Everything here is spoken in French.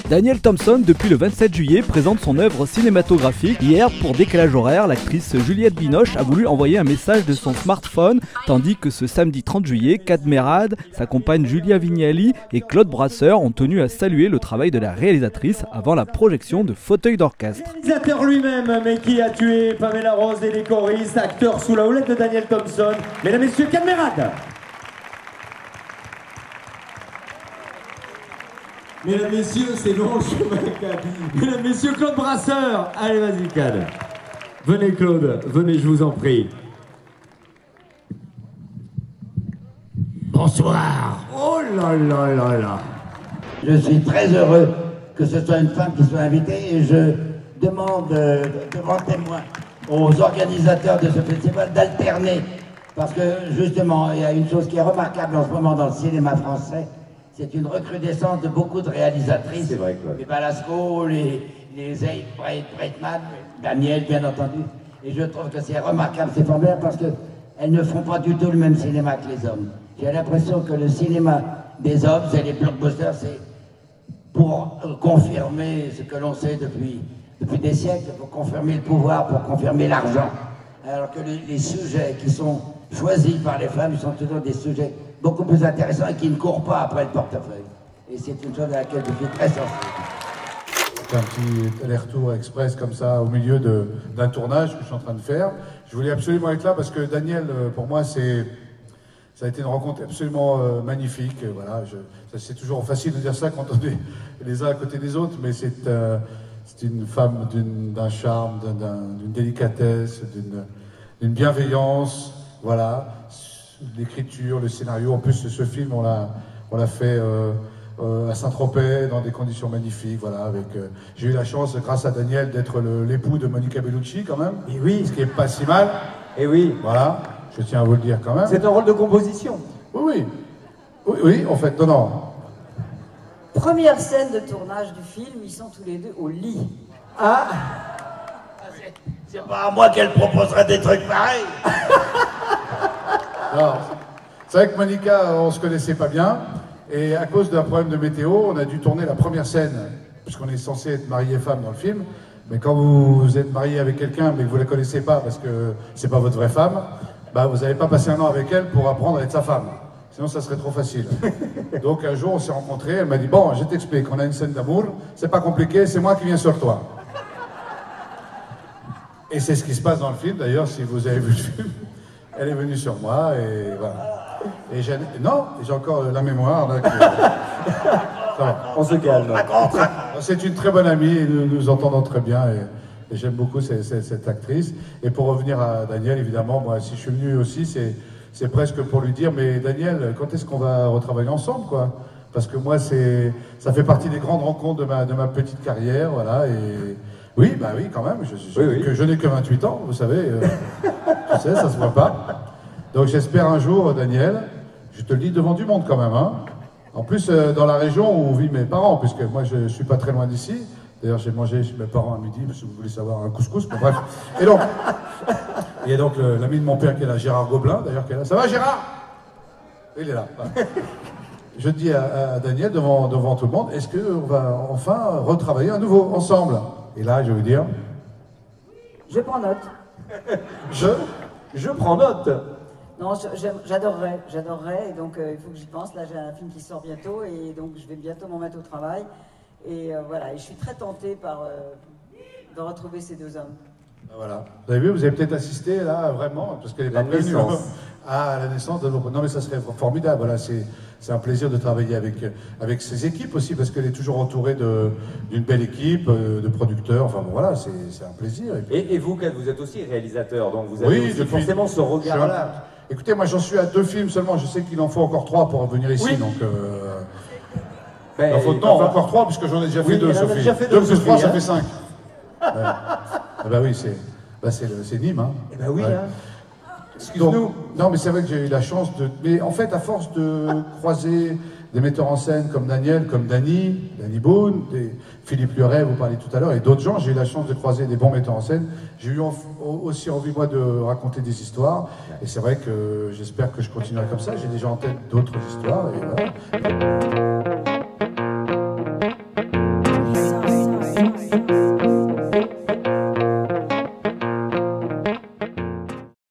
Daniel Thompson, depuis le 27 juillet, présente son œuvre cinématographique. Hier, pour décalage horaire, l'actrice Juliette Binoche a voulu envoyer un message de son smartphone, tandis que ce samedi 30 juillet, Kad Merad, sa compagne Julia Vignali et Claude Brasseur ont tenu à saluer le travail de la réalisatrice avant la projection de Fauteuil d'orchestre. Le réalisateur lui-même, mais qui a tué Pamela Rose et les choristes, acteur sous la houlette de Daniel Thompson. Mesdames et messieurs, Kad Merad. Mesdames, messieurs, c'est long le chemin, Kad. Mesdames, messieurs, Claude Brasseur. Allez, vas-y, Kad. Venez, Claude. Venez, je vous en prie. Bonsoir. Oh là là là là. Je suis très heureux que ce soit une femme qui soit invitée et je demande devant témoin aux organisateurs de ce festival d'alterner. Parce que justement, il y a une chose qui est remarquable en ce moment dans le cinéma français. C'est une recrudescence de beaucoup de réalisatrices. C'est vrai, Claude. Les Balasco, les Breitman, Daniel, bien entendu. Et je trouve que c'est remarquable, c'est formidable parce qu'elles ne font pas du tout le même cinéma que les hommes. J'ai l'impression que le cinéma des hommes, c'est les blockbusters, c'est pour confirmer ce que l'on sait depuis des siècles, pour confirmer le pouvoir, pour confirmer l'argent. Alors que les sujets qui sont choisis par les femmes sont toujours des sujets beaucoup plus intéressants et qui ne courent pas après le portefeuille. Et c'est une chose à laquelle je suis très sensible. Un petit aller-retour express comme ça au milieu d'un tournage que je suis en train de faire. Je voulais absolument être là parce que Daniel, pour moi, ça a été une rencontre absolument magnifique. Voilà, c'est toujours facile de dire ça quand on est les uns à côté des autres, mais c'est une femme d'un charme, d'une délicatesse, d'une bienveillance. Voilà, l'écriture, le scénario. En plus, ce film, on l'a fait à Saint-Tropez, dans des conditions magnifiques. Voilà, j'ai eu la chance, grâce à Daniel, d'être l'époux de Monica Bellucci, quand même. Et oui. Ce qui est pas si mal. Et oui. Voilà, je tiens à vous le dire quand même. C'est un rôle de composition. Oui, en fait, non. Première scène de tournage du film, ils sont tous les deux au lit. Ah. C'est pas à moi qu'elle proposerait des trucs pareils. C'est vrai que Monica, on se connaissait pas bien, et à cause d'un problème de météo, on a dû tourner la première scène, puisqu'on est censé être marié et femme dans le film, mais quand vous êtes marié avec quelqu'un, mais que vous la connaissez pas parce que c'est pas votre vraie femme, bah vous n'avez pas passé un an avec elle pour apprendre à être sa femme. Sinon, ça serait trop facile. Donc un jour, on s'est rencontrés, elle m'a dit « Bon, je t'explique, on a une scène d'amour, c'est pas compliqué, c'est moi qui viens sur toi. » Et c'est ce qui se passe dans le film, d'ailleurs, si vous avez vu le film. Elle est venue sur moi, et voilà. Et j'ai encore la mémoire. Là, On se calme. C'est une très bonne amie, et nous entendons très bien, et j'aime beaucoup cette actrice. Et pour revenir à Daniel, évidemment, moi, si je suis venu aussi, c'est presque pour lui dire, mais Daniel, quand est-ce qu'on va retravailler ensemble, quoi? Parce que moi, ça fait partie des grandes rencontres de ma petite carrière, voilà, et oui, bah oui, quand même, je n'ai que 28 ans, vous savez, tu sais, ça se voit pas. Donc j'espère un jour, Daniel, je te le dis devant du monde quand même, hein. En plus, dans la région où vivent mes parents, puisque moi je suis pas très loin d'ici. D'ailleurs, j'ai mangé chez mes parents à midi, si vous voulez savoir, un couscous, mais bref. Et donc, il y a donc l'ami de mon père qui est là, Gérard Gobelin, d'ailleurs, qui est là. Ça va, Gérard? Il est là. Voilà. Je dis à Daniel, devant tout le monde, est-ce qu'on va enfin retravailler à nouveau, ensemble? Et là, je vais vous dire... Je prends note. Je prends note. Non, j'adorerais, et donc il faut que j'y pense. Là, j'ai un film qui sort bientôt, et donc je vais bientôt m'en mettre au travail. Et voilà, et je suis très tentée de retrouver ces deux hommes. Voilà. Vous avez vu, vous avez peut-être assisté là, vraiment, parce qu'elle est pas prévenue, à la naissance de nos... Non mais ça serait formidable, voilà, c'est un plaisir de travailler avec ses équipes aussi, parce qu'elle est toujours entourée d'une belle équipe, de producteurs, enfin bon, voilà, c'est un plaisir. Et vous, Kad, vous êtes aussi réalisateur, donc vous avez aussi forcément ce regard-là. Écoutez, moi j'en suis à 2 films seulement, je sais qu'il en faut encore 3 pour venir ici, donc... Non, encore 3, puisque j'en ai déjà fait 2, Sophie. 2 plus 3, ça fait 5. Ah bah oui, c'est Nîmes, hein. Eh bah oui, hein. Excuse-nous. Non, mais c'est vrai que j'ai eu la chance de... Mais en fait, à force de croiser des metteurs en scène comme Daniel, comme Danny Boone, Philippe Luret, vous parliez tout à l'heure, et d'autres gens, j'ai eu la chance de croiser des bons metteurs en scène. J'ai eu aussi envie, moi, de raconter des histoires. Et c'est vrai que j'espère que je continuerai comme ça. J'ai déjà en tête d'autres histoires. Et voilà.